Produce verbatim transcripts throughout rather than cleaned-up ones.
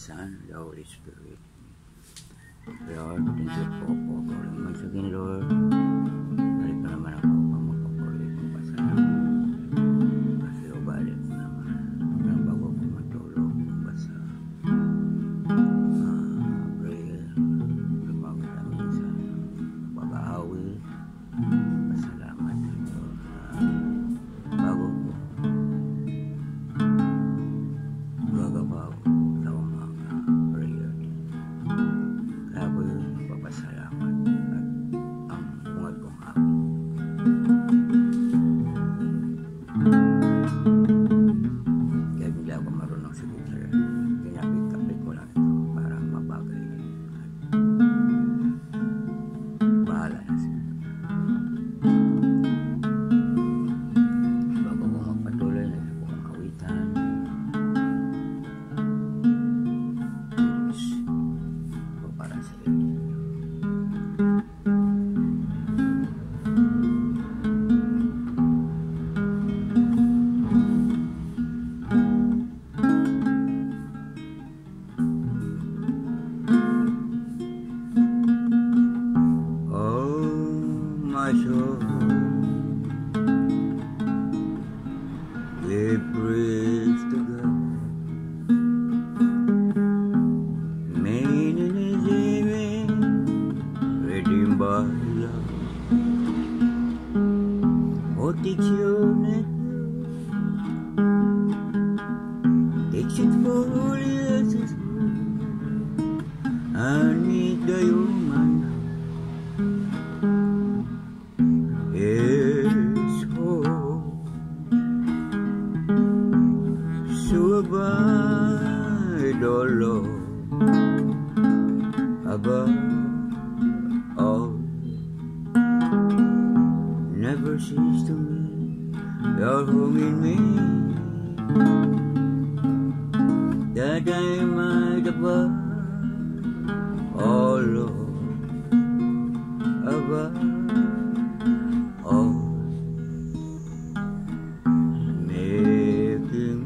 Son, the Holy Spirit. Lord, thank you po po. Once again, Lord, balik na naman ako upang magpapuli kong pasalamat. Kasi ubalik ko naman ng bago ko matulog kung basa. Uh, prayer, lumamit namin sa pag-aawi. Pasalamat sa Lord. Uh, bago ko gagabaw sa umaga prayer. Kaya ko yung papasalamat at ang bungad kong hapon. Kaya hindi ako marunong sa gitar. Kinapit-kapit ko lang ito para mabagay. At bahala na siya. Bago ko magpatuloy na ito kong awitan. Para sa iyo. Oh, my soul, give praise to God. Made in His image, redeemed by love. Oh, takes your nature, takes it fully as it is, and meet the human. Yes, oh, so abide, oh Lord, above all. Never cease to me, your home in me, that I might above all, Lord, above all, making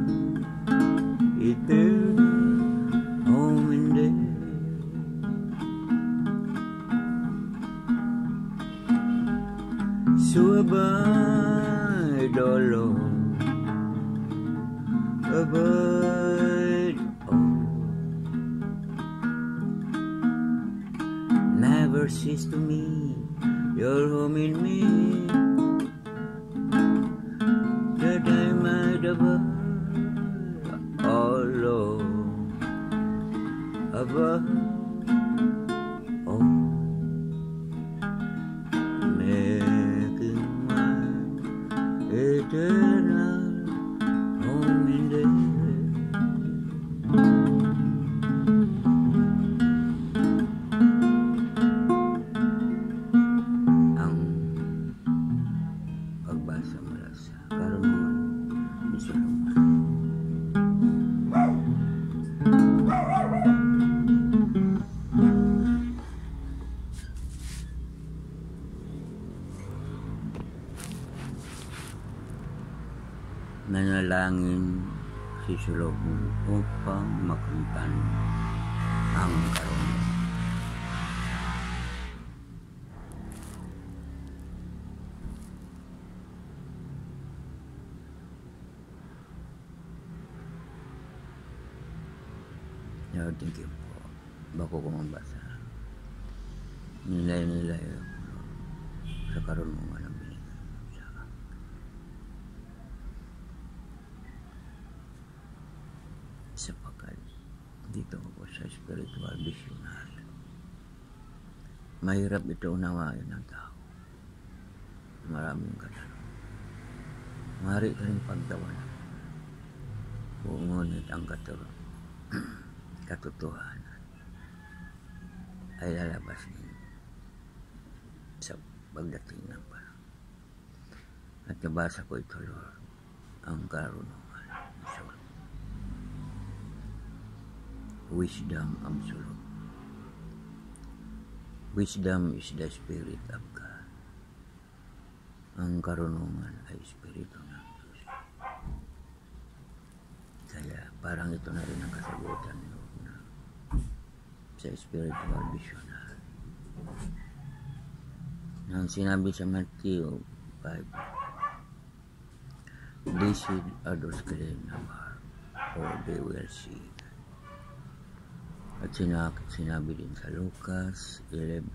eternal home in there. So abide, oh Lord, abide, oh, never cease to me, your home in me, that I might abide, oh Lord, abide, oh, making mine eternal home in there. Ang pagbasa mula sa karunungan ni Solomon. Nanalangin si Solomon upang makamtan ang karunungan. Lord, thank you po. Bago ko mabasa, nilay-nilay ako sa karunungan ng binigay mo sa akin. Sapagkat dito ako sa spiritual visionary. Mahirap ito unawain ng tao. Maraming katanong. Mari ka rin pagtawanan. Ngunit ang katulong katotohanan ay lalabas din sa pagdating ng panahon. At nabasa ko ito, Lord, ang karunungan ni Solomon. Wisdom absolute. Wisdom is the Spirit of God. Ang karunungan ay Espiritu ng Diyos. Kaya parang ito na rin ang kasagutan, Lord. sa spiritual visionary. Nang sinabi sa Matthew five, they should others claim number, or they will see. At sinabi din sa Lucas eleven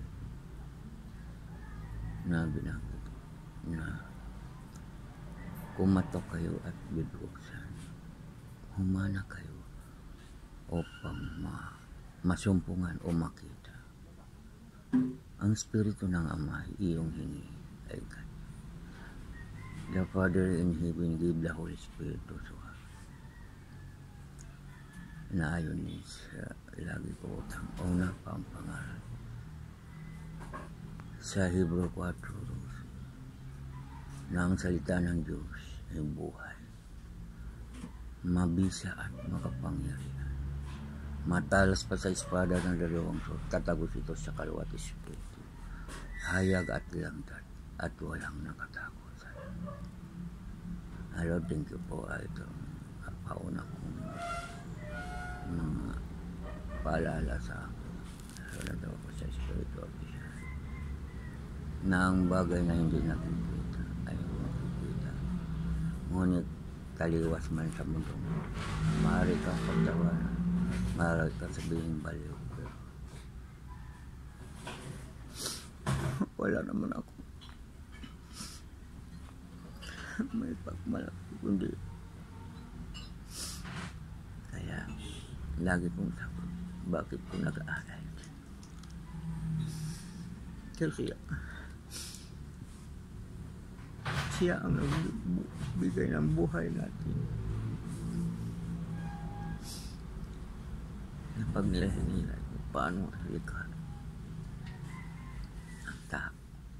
na binanggit na kumatok kayo at bibuksan, humana kayo upang ma masumpungan o makita. Ang Espiritu ng Ama iyong hingi ay God. The Father in heaven give the Holy Spirit to us. Na ayon sa lagi ko utang una pa ang pangalan sa Hebrew four na ang salita ng Diyos ay buhay, mabisa at makapangyarihan, matalas pa sa espada ng dalawang sword, tatagos ito sa kaliwat espiritu, hayag at langtat at walang nakatakutan. Lord, thank you po. Ito ang pauna kong mga paalala sa akin. Lord, daw ko sa espiritu na ang bagay na hindi nakikita ay makikita. Ngunit taliwas man sa mundo, maaari kang pagtawanan, maaari kang sabihin baliw. Pero wala naman ako may pagmalaki kundi kaya lagi pong takot. Bakit po nag-aalay? Kasi siya ang nagbigay ng buhay natin. Pag nilahingilay kung paano halika ang tao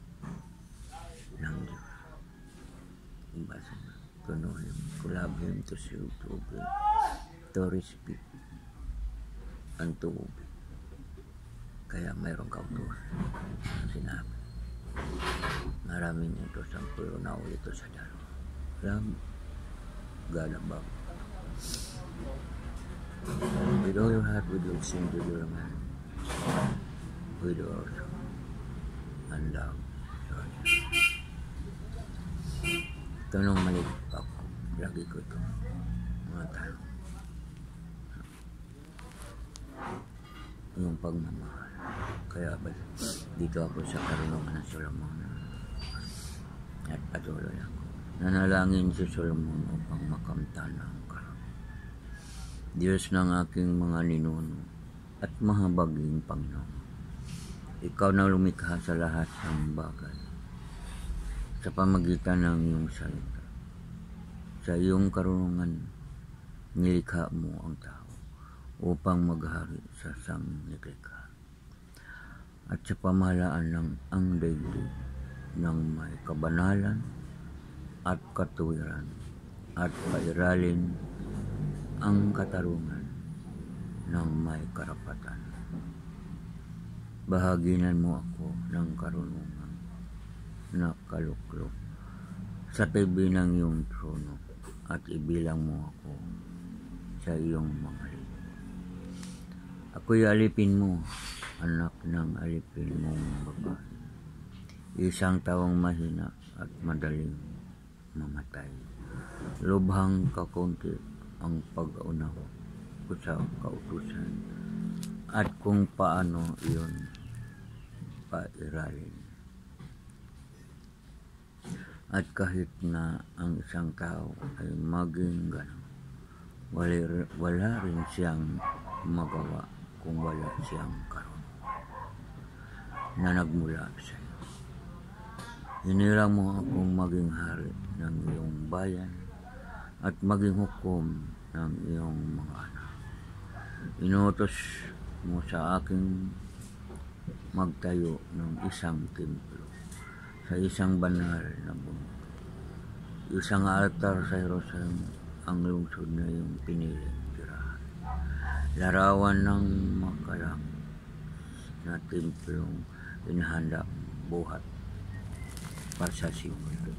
ng Diyos. Basta kuno him, collab him to see to be, to respect ang tubig. Kaya mayroong kautos na sinabi. Maraming ito sa puyo na ulit ito sa dalawa. Alam, God above. With all your heart, with your sin, with your mind, with your soul, and love. Ito nung maliit ako, lagi ko ito mga tanong. Yung pagmamahal. Kaya ba dito ako sa karunungan ng Solomon at patuloy ako. Nanalangin si Solomon upang makamtan ang karunungan. Diyos ng aking mga ninuno at mahabaging Panginoon. Ikaw na lumikha sa lahat ng bagay sa pamagitan ng iyong salita. Sa iyong karunungan, nilikha mo ang tao upang maghari sa sangnilikha. At sa pamahalaan ng ang daigdig ng may kabanalan at katuwiran at pairalin ang katarungan ng may karapatan. Bahaginan mo ako ng karunungan na kaluklok sa tabi ng iyong trono at ibilang mo ako sa iyong mga libo. Ako'y alipin mo, anak ng alipin mong babae, isang tawang mahina at madaling mamatay. Lubhang kakunti ang pag-unaw ko sa kautusan at kung paano iyon pairalin. At kahit na ang isang tao ay maging gano'n, wala, wala rin siyang magawa kung wala siyang karunungan na nagmula sa iyo. Hinirang mo akong maging hari ng iyong bayan at maging hukom ng iyong mga anak. Inutos mo sa aking magtayo ng isang templo sa isang banal na bundok. Isang altar sa Jerusalem ang lungsod na iyong piniling tirahan. Larawan ng makalak na templong inahanda buhat para sa simula.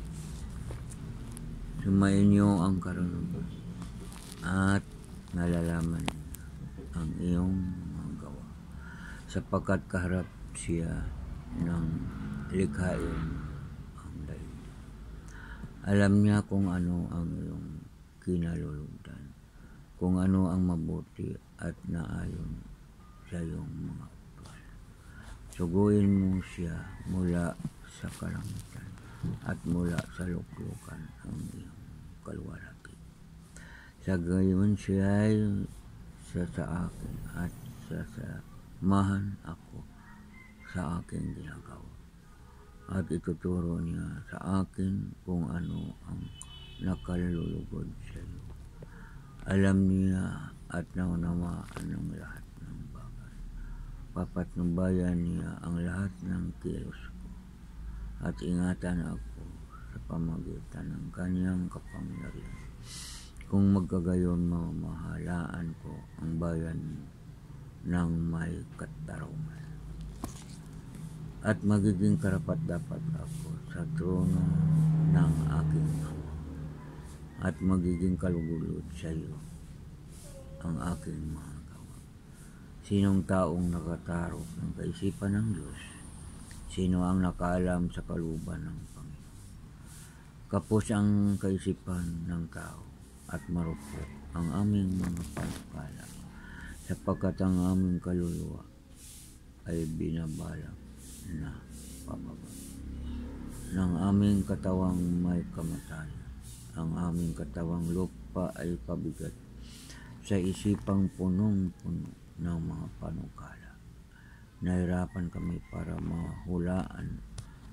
Sumayin niyo ang karunungan at nalalaman ang iyong mga gawa. sapagkat kaharap siya ng likhain ang daigdig. Alam niya kung ano ang iyong kinalulugdan, kung ano ang mabuti at naayon sa iyong mga utos. Suguin mo siya mula sa kalangitan at mula sa luklukan ang iyong kaluwalhati. Sa gayon siya ay sa sa akin at sasamahan ako sa aking ginagawa. At ituturo niya sa akin kung ano ang nakalulugod sa iyo. Alam niya at naunawaan ng lahat ng bagay. Papatnubayan niya ang lahat ng kilos ko at ingatan ako sa pamagitan ng kanyang kapangyarihan. Kung magkagayon, mamahalaan ko ang bayan ng may katarungan. At magiging karapat-dapat ako sa trono ng aking Ama. At magiging kalugulod sa iyo ang aking mga gawa. Sinong taong nakatarok ng kaisipan ng Diyos? Sino ang nakaalam sa kaluban ng Panginoon? Kapos ang kaisipan ng tao at marupok ang aming mga panukala, sapagkat ang aming kaluluwa ay binabalak na pababa. Ng aming katawang may kamatayan, ang aming katawang lupa ay pabigat sa isipang punong-puno ng mga panukala. Nahirapan kami para mahulaan,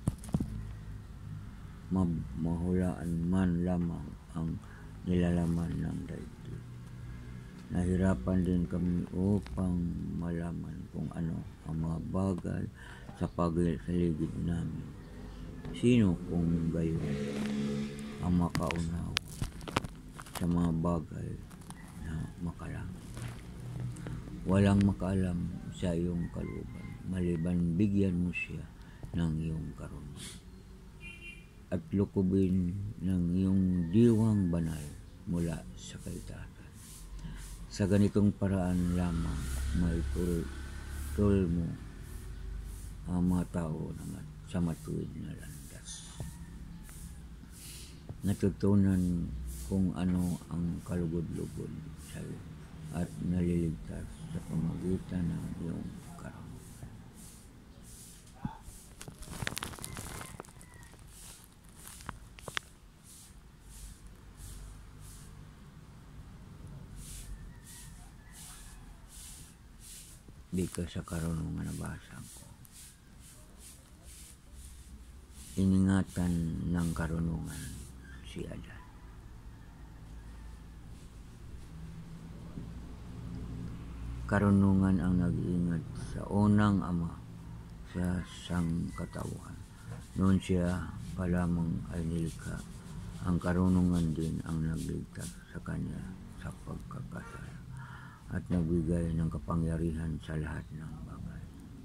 mahulaan man lamang ang nilalaman ng daigdig. Nahirapan din kami upang malaman kung ano ang mga bagay sa paligid namin. Sino kung gayon ang makaunaw sa mga bagay na makalangit? Walang makaalam sa iyong kalooban, maliban bigyan mo siya ng iyong karunungan at lukubin ng iyong diwang banal mula sa kaitaasan. Sa ganitong paraan lamang maitulol mo ang mga tao naman sa matuwid na landas. Natutunan kung ano ang kalugod-lugod sa iyo at naliligtas sa pamagitan ng iyong karunungan. Bika sa karunungan na basa ko. Iningatan ng karunungan si Adan. Karunungan ang nag-iingat sa unang ama sa sangkatauhan. Noon siya pa lamang ay nilikha. Ang karunungan din ang nagligtas sa kanya sa pagkakasala at nagbigay ng kapangyarihan sa lahat ng bagay.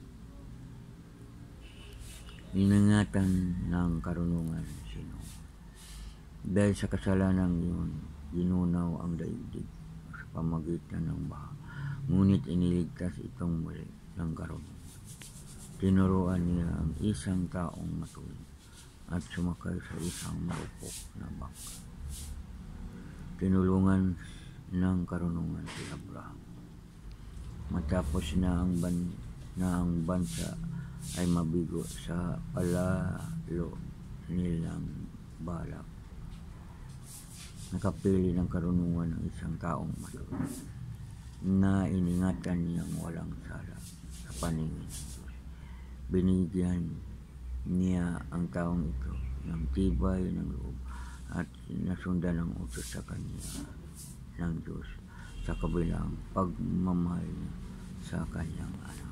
Iningatan ng karunungan sino. Dahil sa kasalanan yun, ginunaw ang daigdig sa pamagitan ng baha. Ngunit iniligtas itong muli ng karunungan. Tinuruan niya ang isang taong matuwid at sumakay sa isang marupok na bangka. Tinulungan ng karunungan si Abraham. Matapos na ang, ban, na ang bansa ay mabigo sa palalo nilang balak, nakapili ng karunungan ng isang taong matuwid na iningatan niyang walang sala sa paningin ng Diyos. Binigyan niya ang taong ito ng tibay ng loob at nasundan ng utos sa kanya ng Diyos sa kabilang pagmamahal niya sa kanyang anak.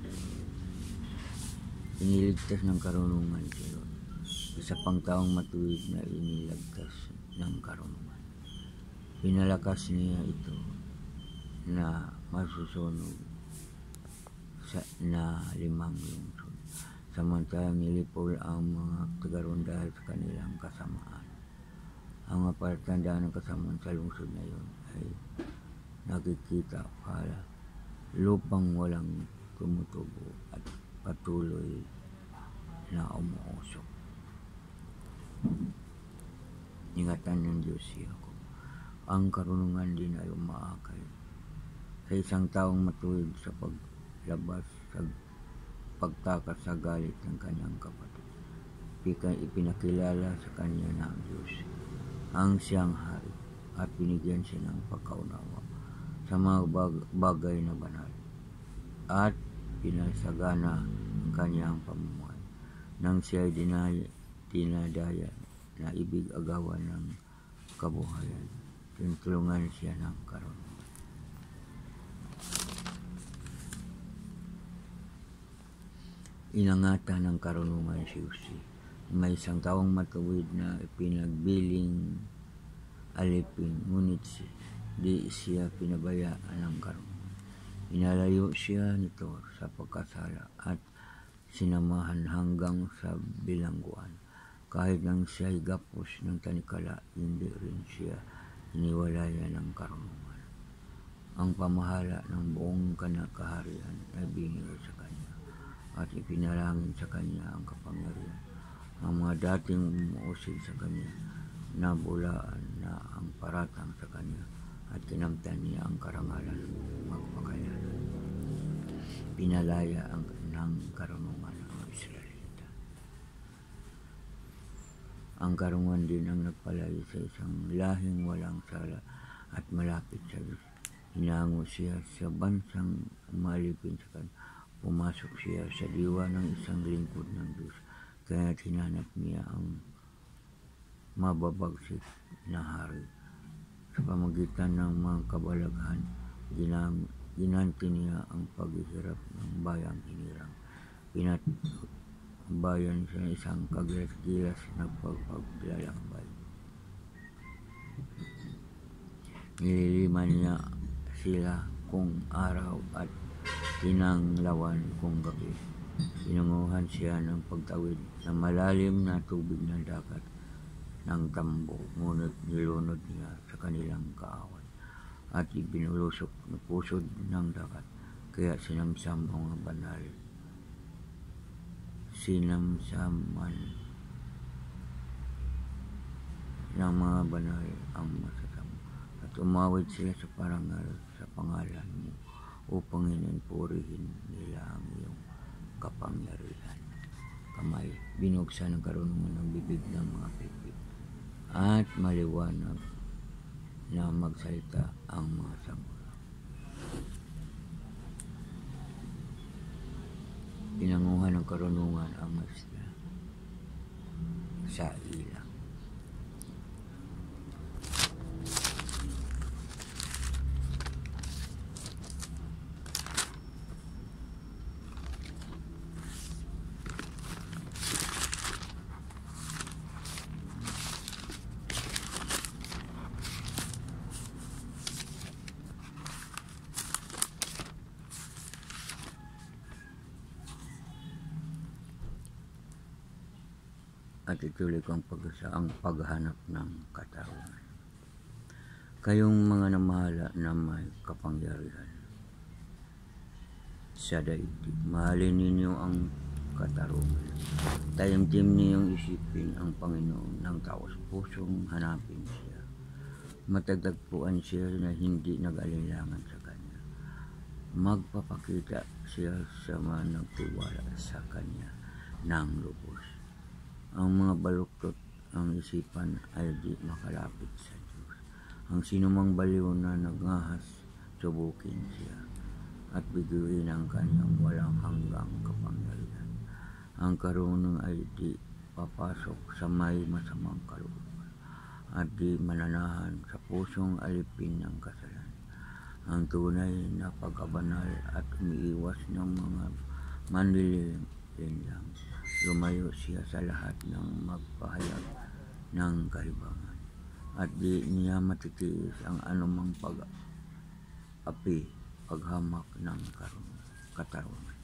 Iniligtas ng karunungan si Lot, isa pang taong matuwid na inilagtas ng karunungan. Pinalakas niya ito na masusunog sa na limang lungsod. Samantalang nilipol ang mga tagaroon dahil sa kanilang kasamaan. Ang palatandaan ng kasamaan sa lungsod na yun ay nakikita pala lupang walang tumutubo at patuloy na umuusok. Ingatan ng Diyos siya ko. Ang karunungan din ay umaakay sa isang taong matuwid sa paglabas sa pagtakas sa galit ng kanyang kapatid. Ipinakilala sa kanya na ang Diyos ang siyang hari at binigyan siya ng pagkaunawa sa mga bag- bagay na banal at pinasagana ang kanyang pamumuhay nang siya ay dinay, dinadaya na ibig agawan ng kabuhayan. Tinutulungan siya ng karunungan. Inangatan ng karunungan si Jose. May isang taong matuwid na pinagbiling alipin, ngunit di siya pinabayaan ng karunungan. Inalayo siya nito sa pagkasala at sinamahan hanggang sa bilangguan. Kahit nang siya'y gapos ng tanikala, hindi rin siya iniwalayan ng karunungan. Ang pamahala ng buong kaharian ay binigay sa kanya at ipinalangin sa kanya ang kapangyarihan. Ang mga dating umuusig sa kanya, nabulaan na ang paratang sa kanya at kinamtan niya ang karangalan magpakailanman. Pinalaya ang ng karunungan ang Israelita. Ang karunungan din ang nagpalayo sa isang lahing walang sala at malapit sa Diyos. Hinango siya sa bansang umalipin sa kanya. Pumasok siya sa diwa ng isang lingkod ng Diyos, kaya't hinanap niya ang mababagsik na hari. Sa pamagitan ng mga kabalaghan, ginam, ginanti niya ang paghihirap ng bayang hinirang. Pinatbayan siya ng isang kagilas-gilas na pagpaglalakbay. Nililiman niya sila kung araw at tinanglawan kung gabi. Pinanguhan siya ng pagtawid sa malalim na tubig ng dagat ng tambo, ngunit nilunod niya sa kanilang kaaway at ibinulusok na pusod ng dagat, kaya sinamsam ang mga banal. Sinamsaman ng mga banal ang masasama at umawit sila sa parangal sa pangalan mo upang hinanpurihin nila ang iyong kapangyarihan. Kamay, binuksan ng karunungan ng bibig ng mga pipit at maliwanag na magsalita ang mga sanggol. Pinanguhan ng karunungan ang masya sa ilang. At ituloy kong pag-asa ang paghanap ng katarungan. Kayong mga namahala na may kapangyarihan sa daigdig, mahalin ninyo ang katarungan. Taimtim niyong isipin ang Panginoon ng taos pusong hanapin siya. Matagtagpuan siya na hindi nag-alinlangan sa kanya. Magpapakita siya sa mga nagtiwala sa kanya ng lubos. Ang mga baluktot ang isipan ay di makalapit sa Diyos. Ang sinumang baliw na nagngahas, subukin siya at biguin ang kanyang walang hanggang kapangyarihan. Ang karunong ay di papasok sa may masamang kalooban at di mananahan sa pusong alipin ng kasalan. Ang tunay na pagkabanal at umiiwas ng mga manlililim lang. Lumayo siya sa lahat ng magpahayag ng kalibangan at di niya matitiis ang anumang pag-api, paghamak ng katarungan.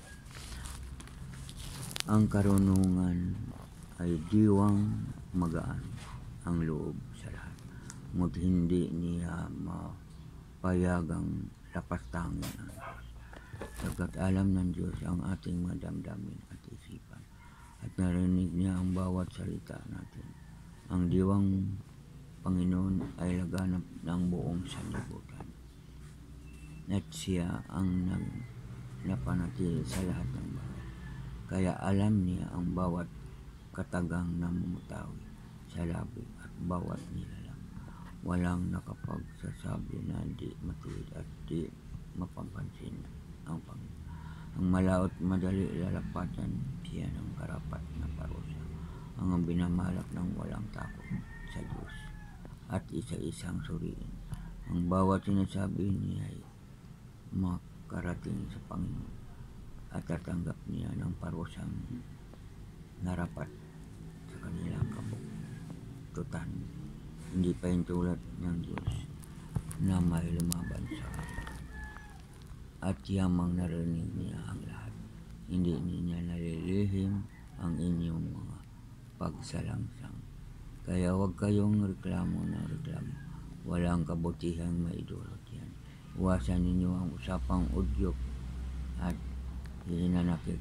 Ang karunungan ay diwang magaan ang loob sa lahat, ngunit hindi niya mapayagang lapastangin ang Diyos. Sapagkat alam ng Diyos ang ating mga damdamin at isipan, at narinig niya ang bawat salita natin. Ang diwang Panginoon ay laganap ng buong sanlibutan, at siya ang nag napanatili sa lahat ng bagay. Kaya alam niya ang bawat katagang namumutawi sa labi at bawat nilalang. Walang nakapagsasabi na di matuwid at di mapapansin ang Panginoon. Ang malaot madali lalapatan siya ng karapat na parusa. Ang binamalak ng walang takot sa Diyos at isa-isang suriin. Ang bawat sinasabi niya ay makarating sa Panginoon at tatanggap niya ng parusang narapat sa kanilang kabututan. Hindi pa yung tulad ng Diyos na may lumaban sa akin. At yamang narinig niya ang lahat. Hindi niya nalilihim ang inyong mga pagsalangsang. Kaya huwag kayong reklamo ng reklamo. Walang kabutihang maidulot yan. Iwasan ninyo ang usapang udyok at hinanakit.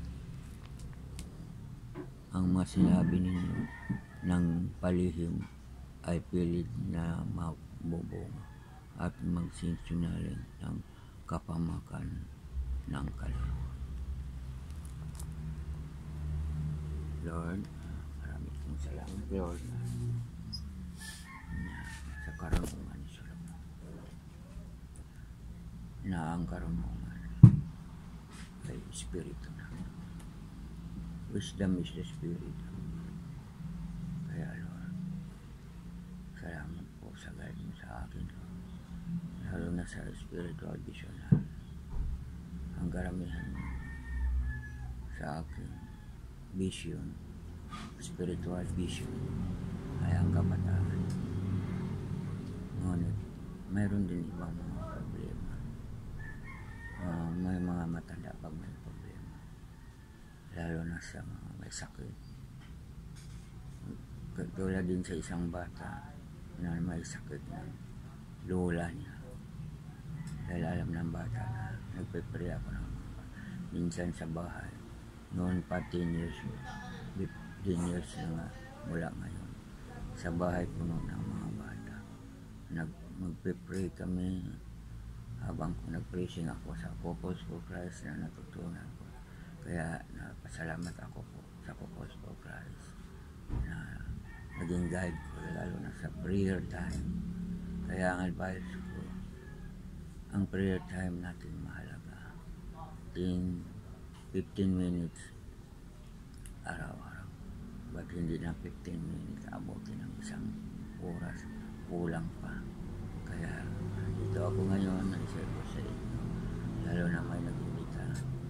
Ang mga sinabi ninyo ng palihim ay pilit na mabubunga at magsinsungaling ng kapamakan ng kaluluwa. Lord, maraming pong salamat, Lord, na sa karunungan sa Solomon, na ang karunungan ay Espiritu namin. Wisdom is the Spirit. Kaya, Lord, salamat po sa guide mo sa akin, Lord. Lalo na sa spiritual vision, ang karamihan sa akin vision, spiritual vision ay ang kabataan. Ngunit mayroon din ibang mga problema. Uh, may mga matanda pag may problema, lalo na sa mga may sakit. Tulad din sa isang bata na may sakit ng lola niya. Dahil alam ng bata na nagpe-pray ako ng mga bata. Minsan sa bahay, noon pa ten years, fifteen years na nga mula ngayon. Sa bahay puno ng mga bata. Nag, magpe-pray kami habang nag-praising ako sa Couples for Christ na natutunan ko. Kaya napasalamat ako po sa Couples for Christ na naging guide ko lalo na sa prayer time. Kaya ang advice ko, ang prayer time natin mahalaga. ten, fifteen minutes araw-araw. Ba't hindi na fifteen minutes, abutin ng isang oras, kulang pa. Kaya dito ako ngayon, nag-share ko sa inyo. Lalo na may nag-imbita.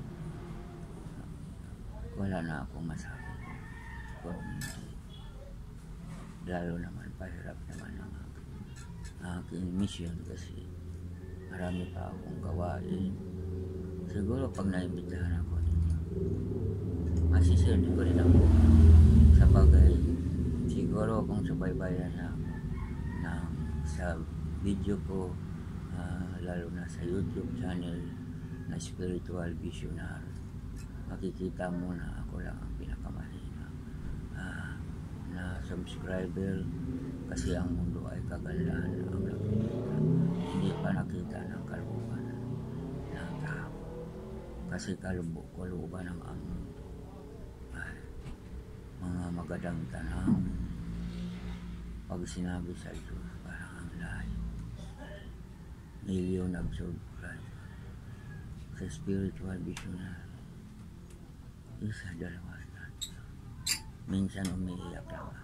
Wala na akong masabi. Kung hindi. Lalo naman, pahirap naman ang aking, aking mission kasi marami pa akong gawain. Siguro pag naimbitahan ako ninyo, masisend ko rin ako sa bagay. Siguro kung subaybayan na ako ng, sa video ko, uh, lalo na sa YouTube channel na Spiritual Visionary, makikita mo na ako lang ang pinakamahina uh, na subscriber kasi ang mundo ay kagandahan ang nakikita. Hindi pa nakita ng kalooban ng tao. Kasi kalooban ng ang mundo ay mga magandang tanang. Pag sinabi sa Diyos, parang ang layo. Million of subscribers. Sa spiritual visionary, isa, dalawa, tatlo. Minsan umiiyak lang ako.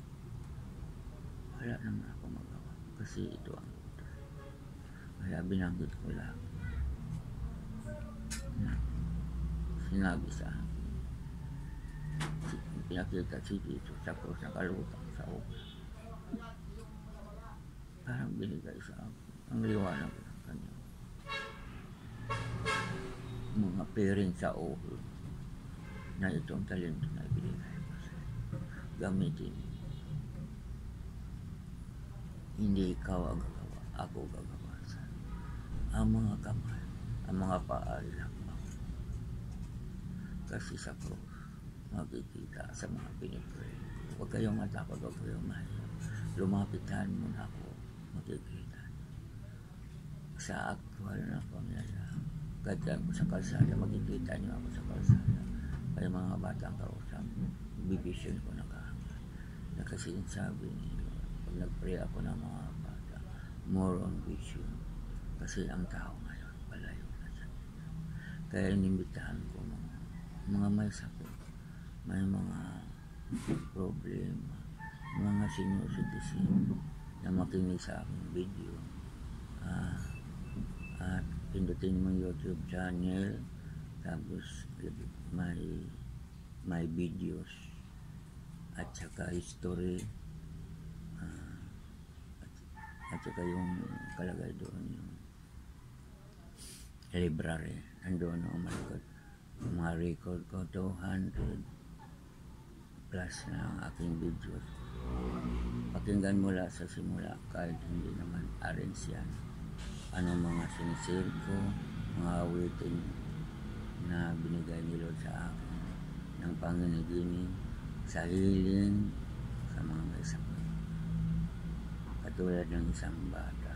Wala naman ako magawa kasi ito ang utos. Kaya binanggit ko lang na sinabi sa akin, pinakita si Tito sa cross na kalutang sa obra. Parang binigay sa akin ang liwanag ng kanya mga parents sa oho na itong talento na ibinigay ko sa gamitin. Hindi ikaw ang gagawa, ako gagawa sa ang mga kamay ang mga paalak mo. Kasi sa cross, makikita sa mga pinipray. Huwag kayong matakot, huwag kayong mahiya. Lumapitan mo na ako, makikita. Sa aktual na pangyayari, kahit yan ko sa kalsada, makikita niyo ako sa kalsada. Kaya mga batang kausap, bibisyon ko na kaagad. Na kasi sabi niyo, pag nag-pray ako ng mga bata, more on vision. Kasi ang tao ngayon, palayo na siya. Kaya inimbitahan ko mga, mga may sakit, may mga problema, mga senior citizen na makinig sa aking video. Uh, at pindutin mo YouTube channel, tapos may may videos at saka history, uh, at, at saka yung kalagay doon yung library, nandoon ang malikot mga record ko, two hundred plus na ang aking videos. Pakinggan mula sa simula kahit hindi naman arrange yan. Ano mga sinisir ko, mga awitin na binigay ni Lord sa akin ng panginigining, sa healing, sa mga may sakit. Katulad ng isang bata.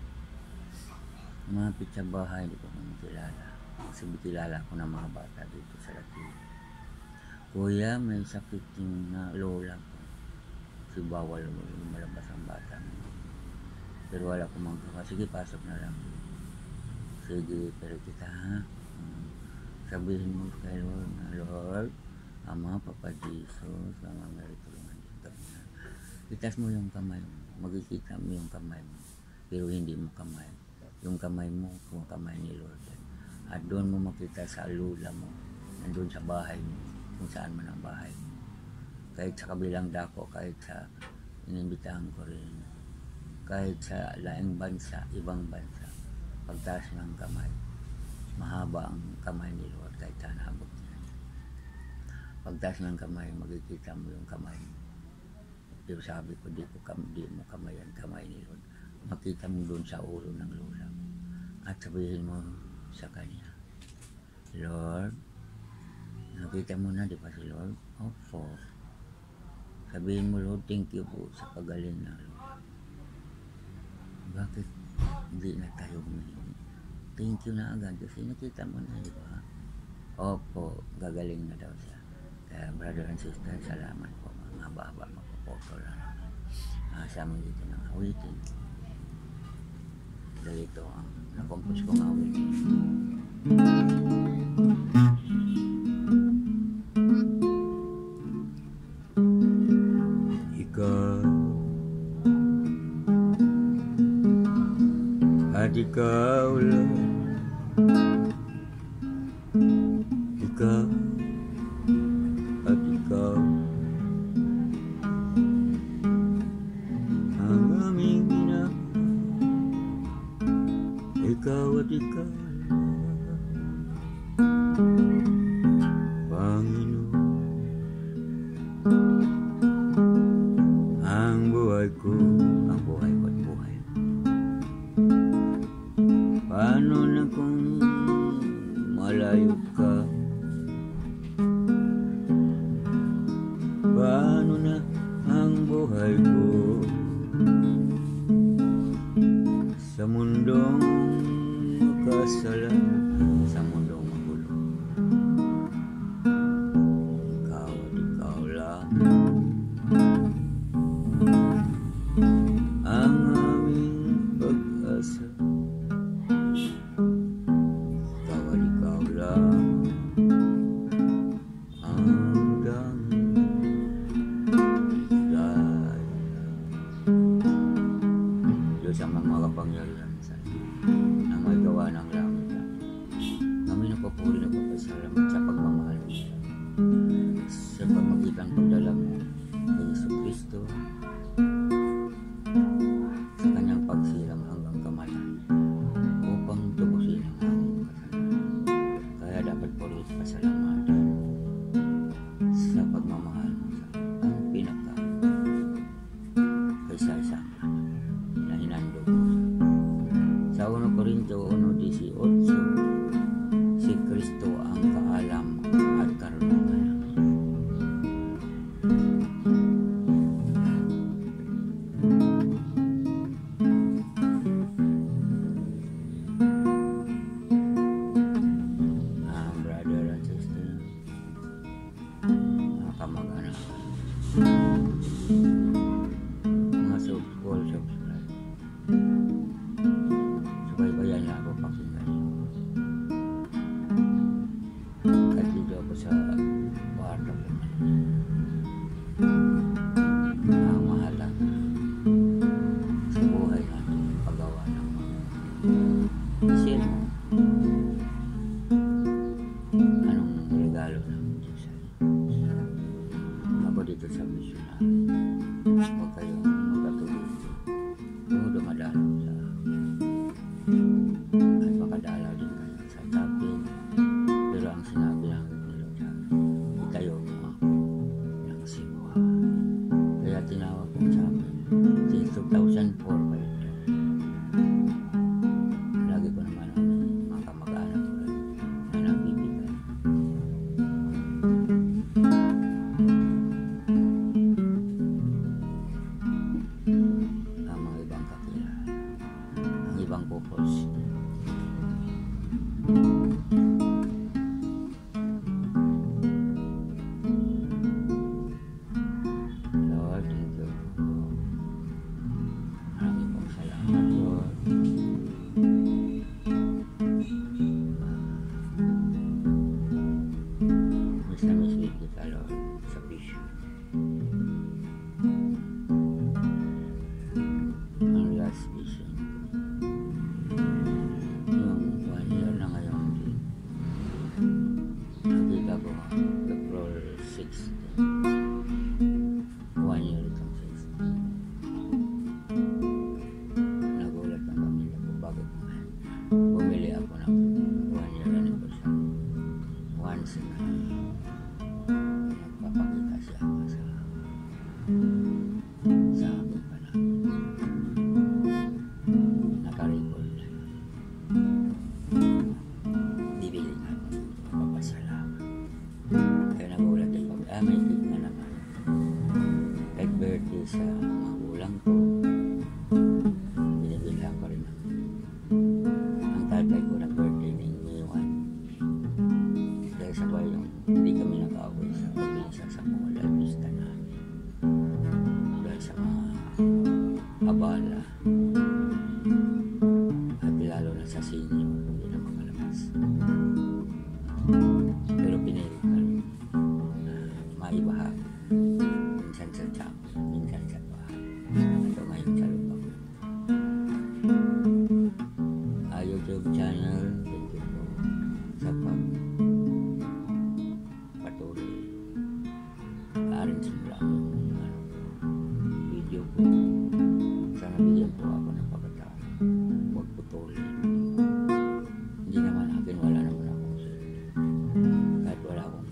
Umapit sa bahay, hindi ko kung kilala. Kasi kilala ko ng mga bata dito sa Latino. Kuya, may sakit yung na lola ko. Kasi bawal malabas ang bata. Pero wala ko magkaka. Sige, pasok na lang. Sige, pero kita ha. Sabihin mo kay Lord na, Lord, Ama, Papa Jesus, Mama Mary, tulungan din kami. Itas mo yung kamay mo. Magkikita mo yung kamay mo. Pero hindi mo kamay. Yung kamay mo, kung kamay ni Lord. At doon mo makita sa lula mo. Nandun sa bahay mo. Kung saan man ang bahay mo. Kahit sa kabilang dako, kahit sa inimbitahan ko rin. Kahit sa laing bansa, ibang bansa. Pagtaas ng kamay. Mahaba ang kamay ni Lord kahit saan habog niya. Pagtaas ng kamay, makikita mo yung kamay mo. Pero sabi ko, di, ko kam, di mo kamay ang kamay ni Lord. Makita mo doon sa ulo ng lula mo. At sabihin mo sa kanya, Lord, nakita mo na, di ba si Lord? Opo. Sabihin mo, Lord, thank you po sa pagaling na Lord. Bakit hindi na tayo humingi? Thank you na agad kasi nakita mo na, di ba? Opo, gagaling na daw siya. Kaya brother and sister, salamat po. Mga haba-haba, magpapoto lang. Uh, sa amin dito ng awitin. Dahil ito ang nakompose kong awitin. Ikaw at ikaw lang, ikaw at ikaw ang aming ina. Ikaw at ikaw Panginoon, ang buhay ko, ang buhay ko at buhay mo. Paano na kung malayo ka? Paano na ang buhay ko sa mundong makasalanan, sa mundong magulo? Ikaw at ikaw lang ang aming pag-asa. Ikaw at ikaw lang ang dahil Diyos ang mga kapangyarihan sa ang may gawa ng langit. Kami napapuri na papasalamat sa pagmamahal mo sa pamagitan pagdala mo kay Jesucristo sa kanyang pagsilang hanggang kamatayan upang tubusin ang aming kasalanan. Kaya dapat puri at pasalamatan sa pagmamahal mo sa ang pinaka kaysa-isang na hinandog mo. Sa First Corinthians one eighteen,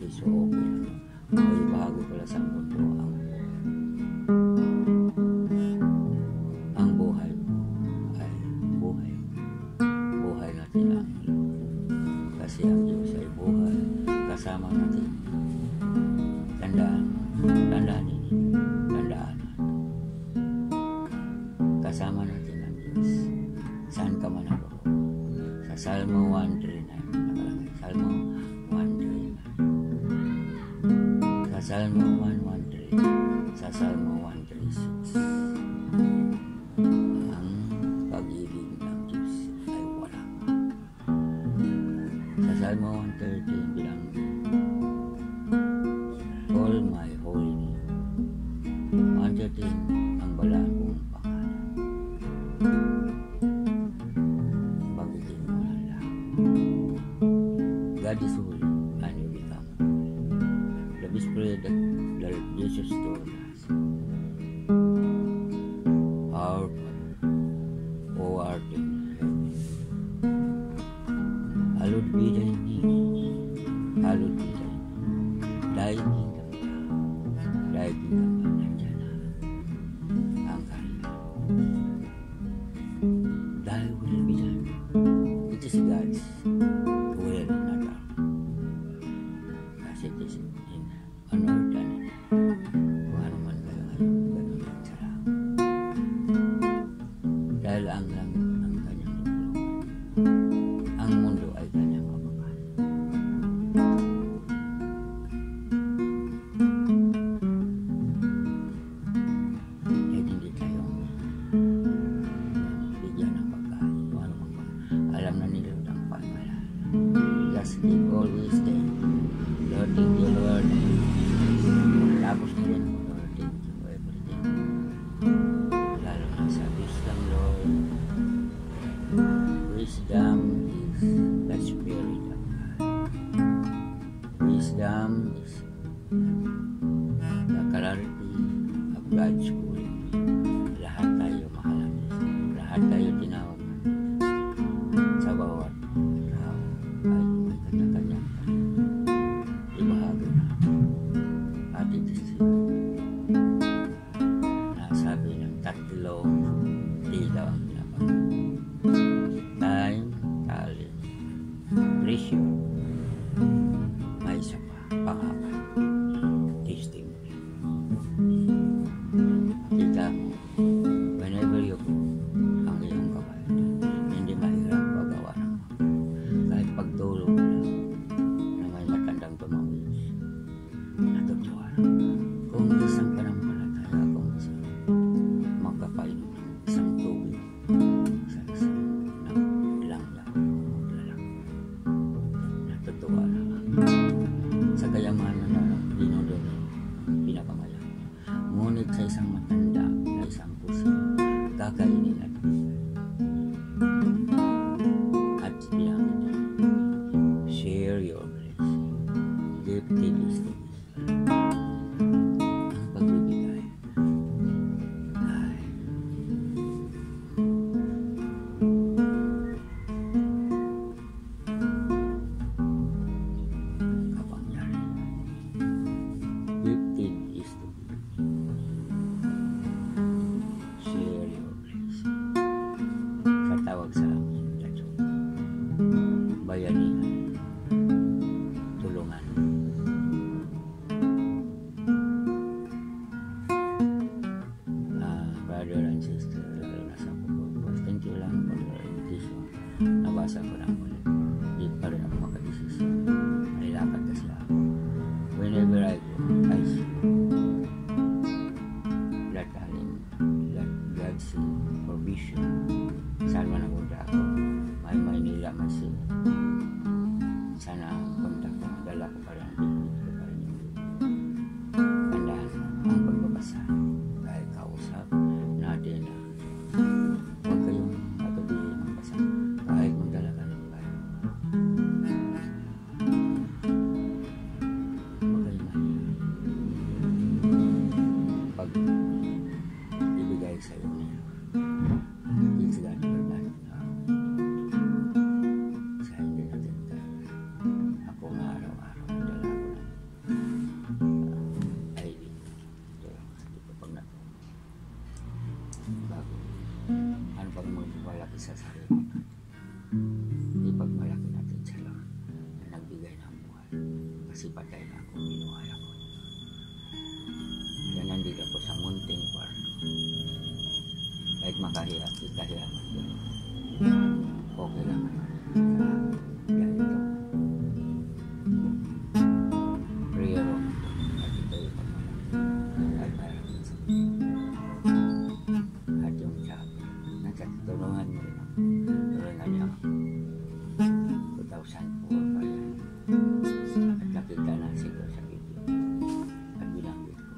okay, so okay na. May bahagi pala sa mundo ang ang buhay mo ay buhay. Buhay natin ang Lord. Kasi ang Diyos ay buhay. Kasama natin. Tandaan. Tandaan ninyo. Tandaan natin. Kasama natin ang Diyos. Saan ka man ako? Sa Salmo one thirty-nine. Nakalagay. Salmo one thirty-nine. Sa Salmo one thirteen. Sa Salmo one thirty-six. Ang pag-ibig ng Diyos ay wala. Sa Salmo one thirteen bilang all my holy name. one thirteen ang balaan kong pangalan. Bagitin mo na lang. God is holy and you become holy. The Spirit that, that Jesus told us. Our Father, who art in heaven, hallowed be thy name. Hallowed be thy name. Thy kingdom come. Thy kingdom come. Nandiyan na ang kaharian. Thy will be done. It is God's will, not ours. Kasi it is in on earth and in heaven. Kung ano man kayo ngayon, ganun lang sa langit. Dahil ang langit ang kanyang lulungan. Ang mundo ay kanyang kapakanan. Kahit hindi tayo bigyan ng pagkain. Kung ano man ba. Alam na nila ang pamahalaan. Just give always thank you. Lord, thank you, Lord. Tapos na rin mo, Lord, thank you for everything. Lalo na sa wisdom, Lord. Wisdom is the Spirit of God. Wisdom is the clarity of God's will. Lahat tayo mahalan. Lahat tayo tinawag ng Diyos. Sa bawat tao ay may kanya-kanyang ibahagi na. At ito siya. Nasabi ng tatlong tilaw ang pinapag. Time, talent, pressure. May isa pa, pangapat. Testimony. Kita mo, whenever you go, ang iyong kabayan, hindi mahirap magawa ng kahit pagtulog lang na may matandang tumawid. Natutuwa. Kung isang panampalataya akong isa, magkapainom ng isang tubig sa isang ng ilang yaw, maglalak. Natutuwa naman. Sa kayaman kasi patay na ako, binuhay ako. Kaya nandito ako sa munting kwarto. Kahit makahiya, ikahiya man yun. Okay lang naman. Dahil ito. Prayer room. At ito yung pagmalang. At parang at yung sabi. Nasa tulungan mo rin ako. Tulungan niya ako. two thousand four pa yan. At nakita na sila sa video. At binanggit ko.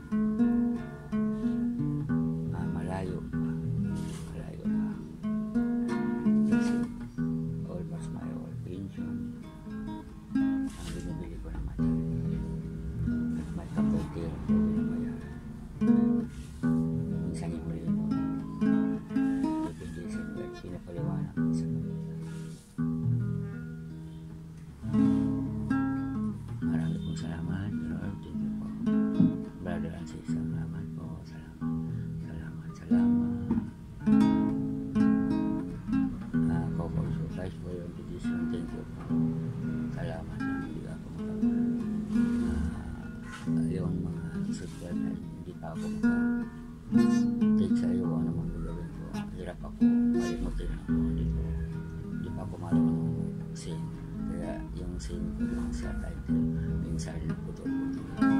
Ah, malayo pa. Malayo pa. Kasi almost my all pension. Ang binibili ko ng material. At may kapatid ko binabayaran. Minsan yung muli mo. Depende sa inyo. Pinapaliwanag ko sa kanila. Marami pong salamat, Lord. Thank you po. Brother and sister, salamat po. Salamat. Salamat, salamat. Uh, Coco, so guys, for your decision. Thank you po. Salamat na hindi ako makapag. Uh, yung mga subscribe na hindi pa ako makapag-take sa iyo ano mang gagawin ko. Hirap ako. Malimutin ako. Hindi ko. Hindi pa ako marunong sin. Kaya yung sin ko yung sa title, minsan putol-putol.